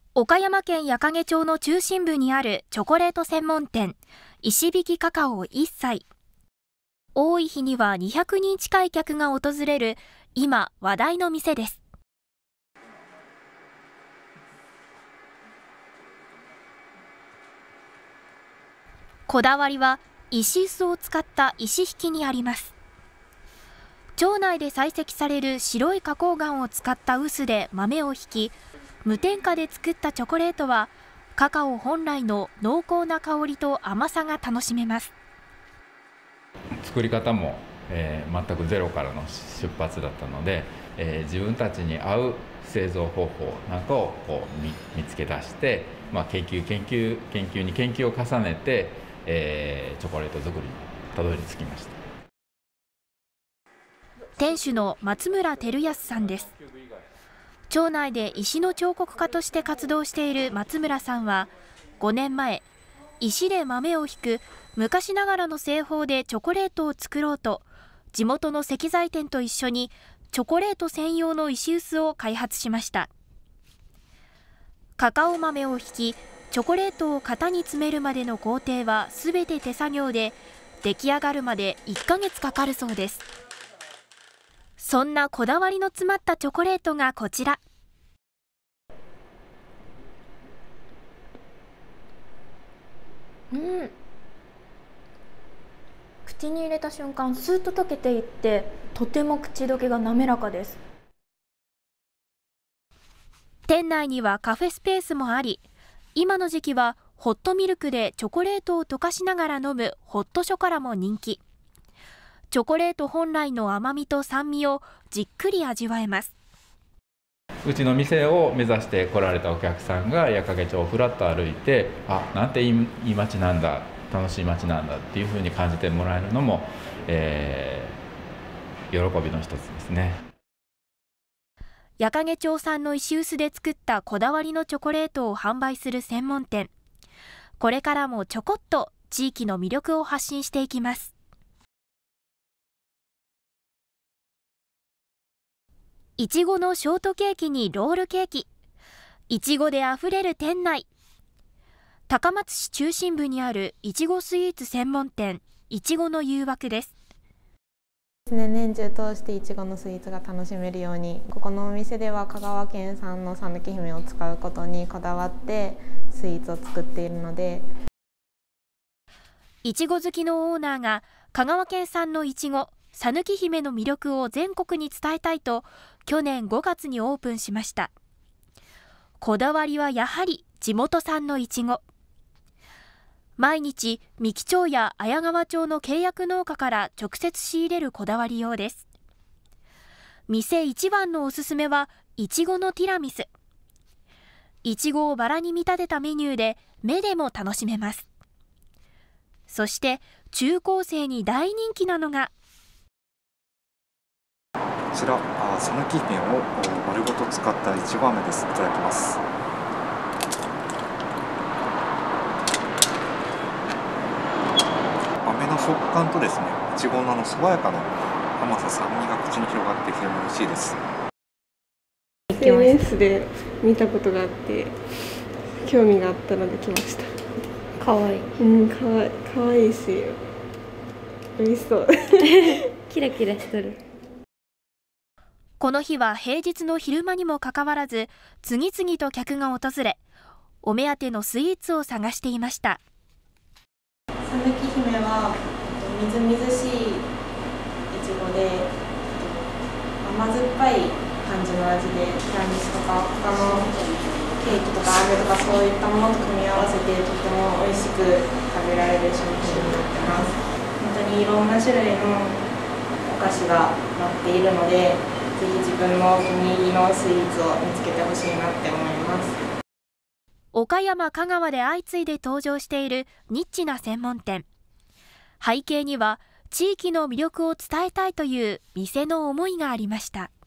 岡山県矢掛町の中心部にあるチョコレート専門店、石引カカオ一歳。多い日には200人近い客が訪れる今話題の店です。こだわりは石臼を使った石引きにあります。町内で採石される白い花崗岩を使った臼で豆をひき、無添加で作ったチョコレートはカカオ本来の濃厚な香りと甘さが楽しめます。 作り方も、全くゼロからの出発だったので、自分たちに合う製造方法なんかを見つけ出して、研究に研究を重ねて、チョコレート作りにたどり着きました。 店主の松村照康さんです。町内で石の彫刻家として活動している松村さんは5年前、石で豆をひく昔ながらの製法でチョコレートを作ろうと、地元の石材店と一緒にチョコレート専用の石臼を開発しました。カカオ豆をひき、チョコレートを型に詰めるまでの工程はすべて手作業で、出来上がるまで1ヶ月かかるそうです。そんなこだわりの詰まったチョコレートがこちら。口に入れた瞬間、スーッと溶けていって、とても口どけが滑らかです。店内にはカフェスペースもあり、今の時期はホットミルクでチョコレートを溶かしながら飲むホットショコラも人気。チョコレート本来の甘みと酸味をじっくり味わえます。 うちの店を目指して来られたお客さんが矢掛町をふらっと歩いて、なんていい街なんだ、楽しい街なんだっていうふうに感じてもらえるのも、喜びの一つですね。 矢掛町産の石臼で作ったこだわりのチョコレートを販売する専門店。これからもちょこっと地域の魅力を発信していきます。いちごのショートケーキにロールケーキ、いちごであふれる店内。高松市中心部にあるいちごスイーツ専門店、いちごの誘惑です。 年中通していちごのスイーツが楽しめるように、ここのお店では香川県産のさぬき姫を使うことにこだわってスイーツを作っているので、 いちご好きのオーナーが香川県産のいちごさぬき姫の魅力を全国に伝えたいと去年5月にオープンしました。こだわりはやはり地元産のいちご。毎日三木町や綾川町の契約農家から直接仕入れるこだわりようです。店一番のおすすめはいちごのティラミス。いちごをバラに見立てたメニューで目でも楽しめます。そして中高生に大人気なのがこちらさぬき姫を丸ごと使ったいちご飴です。いただきます。飴の食感とですね、いちごの爽やかな甘さ、酸味が口に広がって非常に美味しいです。 SNS で見たことがあって興味があったので来ました。 かわいい。 かわいいし美味しそうキラキラしてる。 この日は平日の昼間にもかかわらず、次々と客が訪れ、お目当てのスイーツを探していました。 さぬき姫はみずみずしいいちごで甘酸っぱい感じの味で、ティラミスとか他のケーキとか飴とかそういったものと組み合わせてとても美味しく食べられる商品になってます。本当にいろんな種類のお菓子が載っているので、ぜひ自分のお気に入りのスイーツを見つけてほしいなって思います。 岡山、香川で相次いで登場しているニッチな専門店。背景には地域の魅力を伝えたいという店の思いがありました。